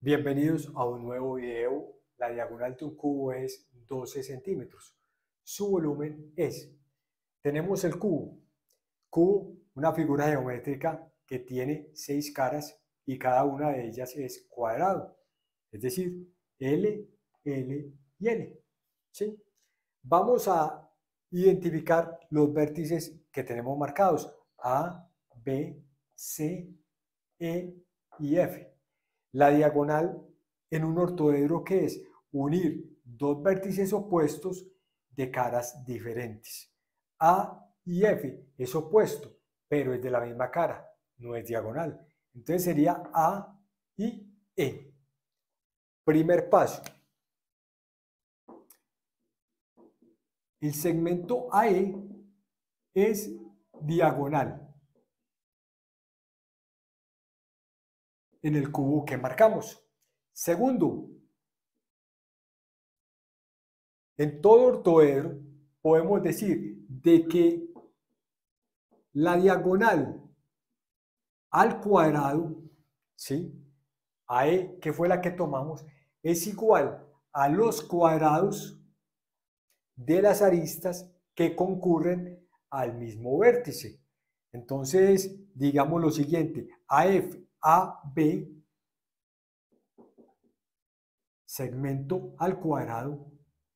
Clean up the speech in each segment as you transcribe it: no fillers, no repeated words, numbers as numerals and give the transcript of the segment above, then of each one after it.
Bienvenidos a un nuevo video. La diagonal de un cubo es 12 centímetros. Su volumen tenemos el cubo, una figura geométrica que tiene 6 caras y cada una de ellas es cuadrado, es decir, L, L y L. ¿Sí? Vamos a identificar los vértices que tenemos marcados, A, B, C, E y F. La diagonal en un ortoedro, ¿qué es? Unir dos vértices opuestos de caras diferentes. A y F es opuesto, pero es de la misma cara, no es diagonal. Entonces sería A y E. Primer paso. El segmento AE es diagonal en el cubo que marcamos. Segundo, en todo ortoedro podemos decir de que la diagonal al cuadrado, ¿sí? AE, que fue la que tomamos, es igual a los cuadrados de las aristas que concurren al mismo vértice. Entonces, digamos lo siguiente, AF, AB, segmento al cuadrado,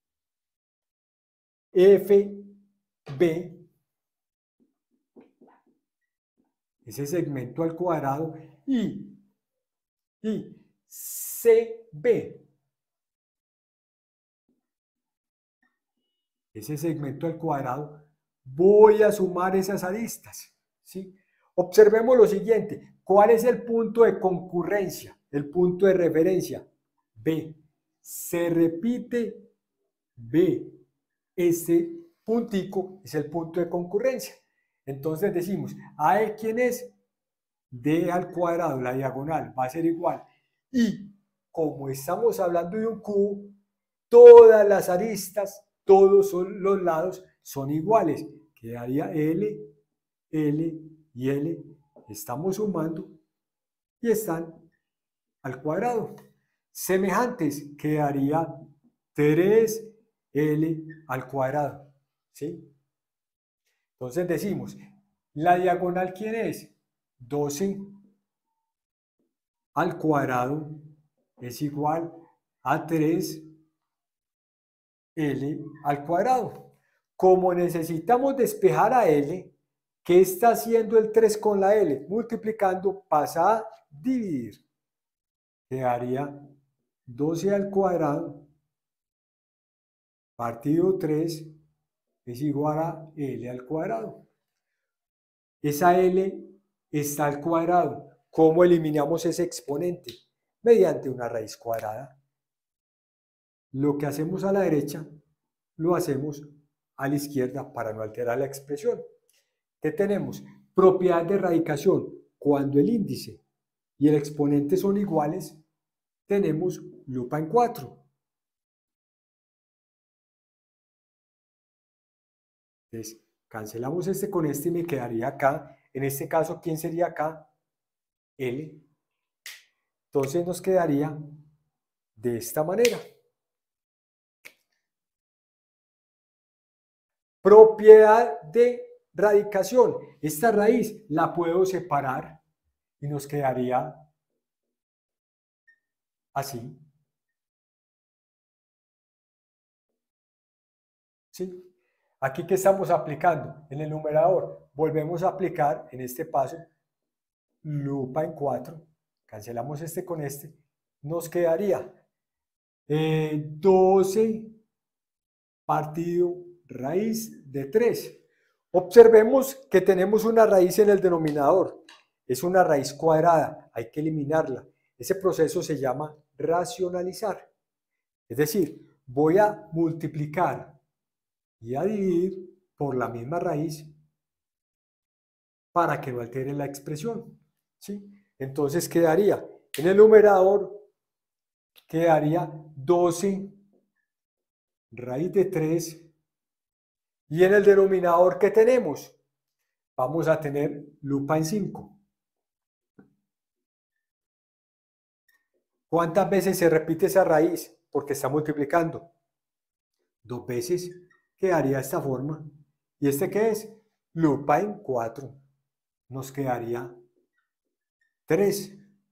FB, ese segmento al cuadrado, y CB, ese segmento al cuadrado, voy a sumar esas aristas, ¿sí? Observemos lo siguiente, ¿cuál es el punto de concurrencia? El punto de referencia, B. Se repite B. Este puntico es el punto de concurrencia. Entonces decimos, AE, ¿quién es? D al cuadrado, la diagonal, va a ser igual. Y como estamos hablando de un cubo, todas las aristas, todos los lados son iguales. Quedaría L, L y L. Estamos sumando y están al cuadrado. Semejantes, quedaría 3L al cuadrado. ¿Sí? Entonces decimos, la diagonal, ¿quién es? 12 al cuadrado es igual a 3L al cuadrado. Como necesitamos despejar a L, ¿qué está haciendo el 3 con la L? Multiplicando, pasa a dividir. Quedaría 12 al cuadrado partido 3 es igual a L al cuadrado. Esa L está al cuadrado. ¿Cómo eliminamos ese exponente? Mediante una raíz cuadrada. Lo que hacemos a la derecha, lo hacemos a la izquierda para no alterar la expresión. ¿Qué tenemos? Propiedad de radicación. Cuando el índice y el exponente son iguales, tenemos lupa en 4. Entonces, cancelamos este con este y me quedaría acá. En este caso, ¿quién sería acá? L. Entonces nos quedaría de esta manera. Propiedad de radicación. Esta raíz la puedo separar y nos quedaría así. ¿Sí? Aquí, ¿qué estamos aplicando? En el numerador volvemos a aplicar en este paso lupa en 4. Cancelamos este con este. Nos quedaría 12 partido raíz de 3. Observemos que tenemos una raíz en el denominador. Es una raíz cuadrada, hay que eliminarla. Ese proceso se llama racionalizar. Es decir, voy a multiplicar y a dividir por la misma raíz para que no altere la expresión. ¿Sí? Entonces quedaría en el numerador, quedaría 12 raíz de 3. Y en el denominador, ¿qué tenemos? Vamos a tener lupa en 5. ¿Cuántas veces se repite esa raíz? Porque está multiplicando. 2 veces quedaría de esta forma. ¿Y este qué es? Lupa en 4. Nos quedaría 3.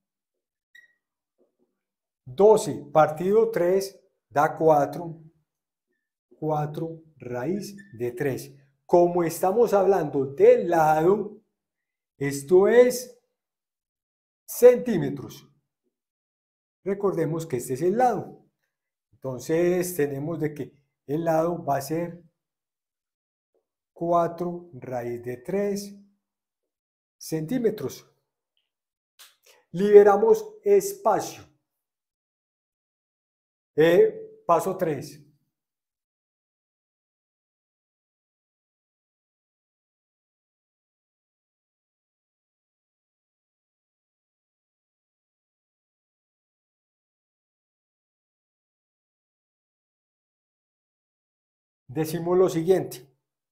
12 partido 3 da 4. 4 raíz de 3. Como estamos hablando del lado, esto es centímetros. Recordemos que este es el lado. Entonces tenemos de que el lado va a ser 4 raíz de 3 centímetros. Liberamos espacio. Paso 3. Decimos lo siguiente.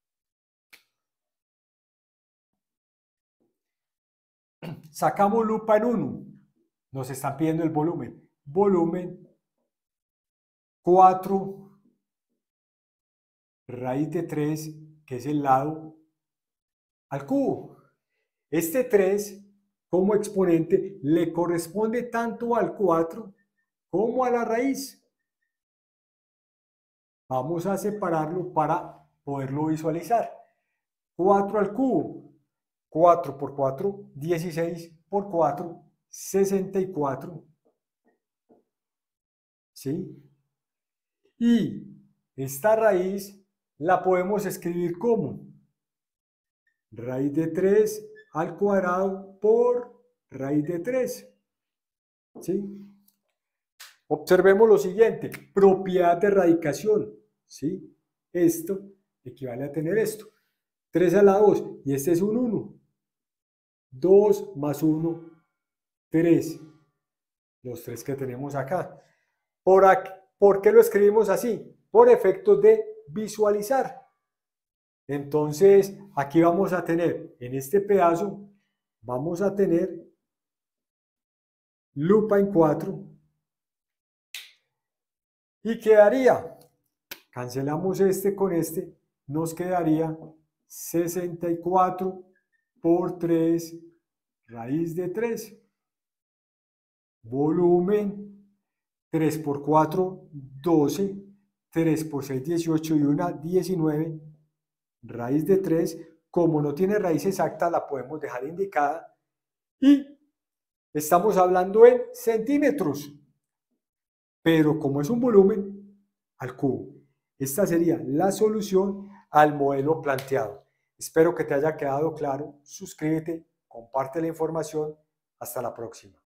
Sacamos lupa en 1. Nos están pidiendo el volumen. Volumen 4 raíz de 3, que es el lado, al cubo. Este 3 como exponente le corresponde tanto al 4 como a la raíz. Vamos a separarlo para poderlo visualizar. 4 al cubo. 4 por 4, 16 por 4, 64. ¿Sí? Y esta raíz la podemos escribir como raíz de 3 al cuadrado por raíz de 3. ¿Sí? Observemos lo siguiente, propiedad de radicación. ¿Sí? Esto equivale a tener esto. 3 a la 2 y este es un 1. 2 más 1, 3. Los 3 que tenemos acá. ¿Por qué lo escribimos así? Por efectos de visualizar. Entonces, aquí vamos a tener, en este pedazo, vamos a tener lupa en 4. Y quedaría, cancelamos este con este, nos quedaría 64 por 3 raíz de 3. Volumen 3 por 4, 12. 3 por 6, 18 y 1, 19. Raíz de 3. Como no tiene raíz exacta, la podemos dejar indicada. Y estamos hablando en centímetros. Pero como es un volumen, al cubo. Esta sería la solución al modelo planteado. Espero que te haya quedado claro. Suscríbete, comparte la información. Hasta la próxima.